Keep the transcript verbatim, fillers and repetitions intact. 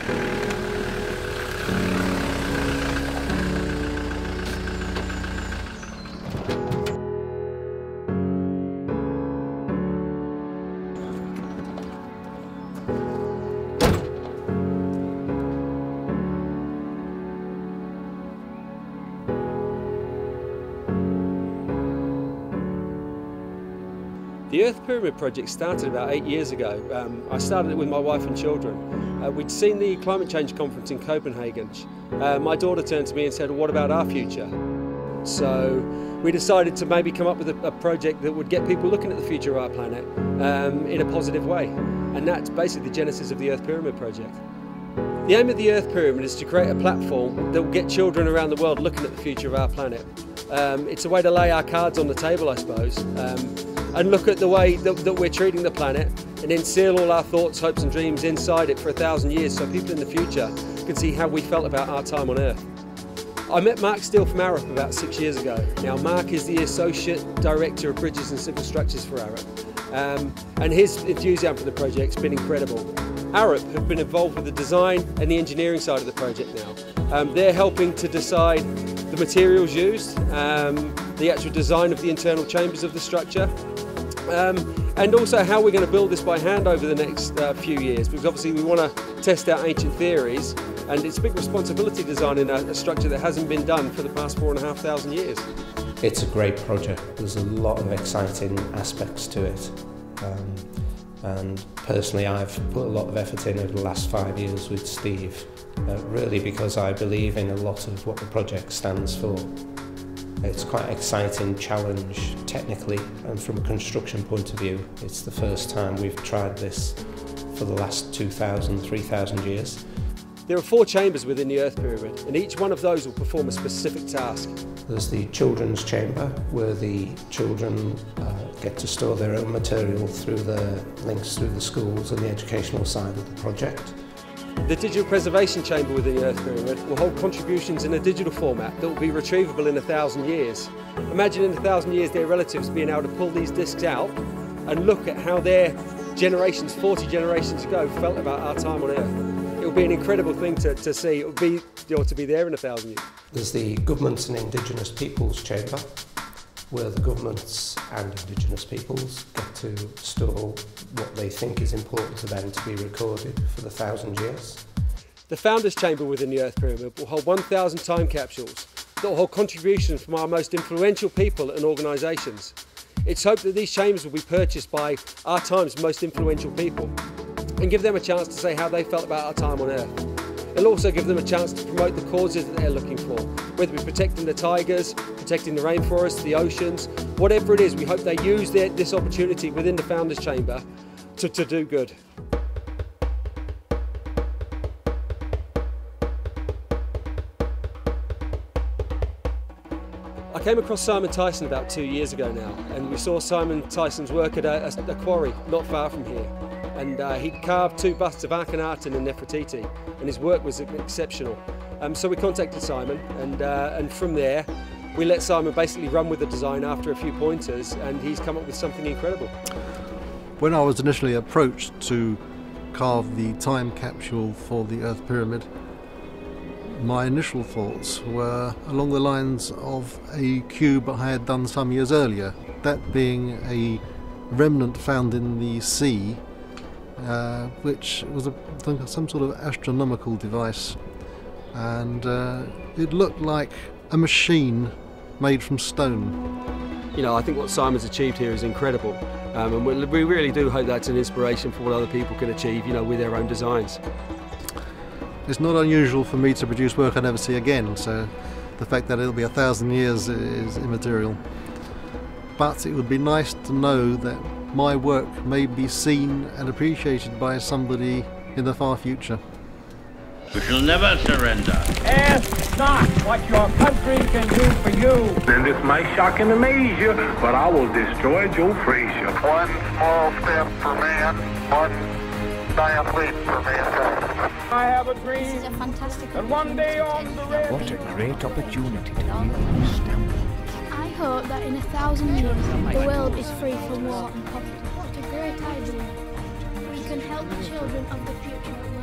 The Earth Pyramid project started about eight years ago. Um, I started it with my wife and children. Uh, we'd seen the climate change conference in Copenhagen. Uh, my daughter turned to me and said, well, what about our future? So we decided to maybe come up with a, a project that would get people looking at the future of our planet um, in a positive way. And that's basically the genesis of the Earth Pyramid project. The aim of the Earth Pyramid is to create a platform that will get children around the world looking at the future of our planet. Um, it's a way to lay our cards on the table, I suppose. Um, and look at the way that, that we're treating the planet, and then seal all our thoughts, hopes and dreams inside it for a thousand years so people in the future can see how we felt about our time on Earth. I met Mark Steele from A R U P about six years ago. Now Mark is the Associate Director of Bridges and Civil Structures for A R U P, um, and his enthusiasm for the project's been incredible. A R U P have been involved with the design and the engineering side of the project now. Um, they're helping to decide the materials used, um, the actual design of the internal chambers of the structure, um, and also how we're going to build this by hand over the next uh, few years, because obviously we want to test out ancient theories, and it's a big responsibility designing a, a structure that hasn't been done for the past four and a half thousand years. It's a great project. There's a lot of exciting aspects to it. Um, and personally I've put a lot of effort in over the last five years with Steve, uh, really because I believe in a lot of what the project stands for. It's quite an exciting challenge technically, and from a construction point of view it's the first time we've tried this for the last two thousand, three thousand years. There are four chambers within the Earth Pyramid, and each one of those will perform a specific task. There's the children's chamber, where the children uh, get to store their own material through the links through the schools and the educational side of the project. The digital preservation chamber within the Earth Pyramid will hold contributions in a digital format that will be retrievable in a thousand years. Imagine in a thousand years their relatives being able to pull these discs out and look at how their generations, forty generations ago, felt about our time on Earth. It will be an incredible thing to, to see. It will be, you know, to be there in a thousand years. There's the Governments and Indigenous Peoples chamber, where the governments and Indigenous peoples get to store what they think is important to them to be recorded for the thousand years. The Founders Chamber within the Earth Pyramid will hold one thousand time capsules that will hold contributions from our most influential people and organisations. It's hoped that these chambers will be purchased by our time's most influential people and give them a chance to say how they felt about our time on Earth. It'll also give them a chance to promote the causes that they're looking for, whether it's protecting the tigers, protecting the rainforests, the oceans, whatever it is. We hope they use their, this opportunity within the Founders Chamber to, to do good. I came across Simon Tyson about two years ago now, and we saw Simon Tyson's work at a, a, a quarry not far from here. And uh, he'd carved two busts of Akhenaten and Nefertiti, and his work was exceptional. Um, so we contacted Simon, and, uh, and from there we let Simon basically run with the design after a few pointers, and he's come up with something incredible. When I was initially approached to carve the time capsule for the Earth Pyramid, my initial thoughts were along the lines of a cube I had done some years earlier, that being a remnant found in the sea, uh, which was a, some sort of astronomical device, and uh, it looked like a machine made from stone. You know, I think what Simon's achieved here is incredible, um, and we, we really do hope that's an inspiration for what other people can achieve, you know, with their own designs. It's not unusual for me to produce work I never see again, so the fact that it'll be a thousand years is immaterial. But it would be nice to know that my work may be seen and appreciated by somebody in the far future. We shall never surrender. Ask not what your country can do for you. And this might shock and amaze you, but I will destroy Joe Frazier. One small step for man, one giant leap for mankind. I have a dream. This is a fantastic and one day on the red. What a great opportunity to leave stamp. I hope that in a thousand years the world is free from war and poverty. What a great idea. We can help the children of the future.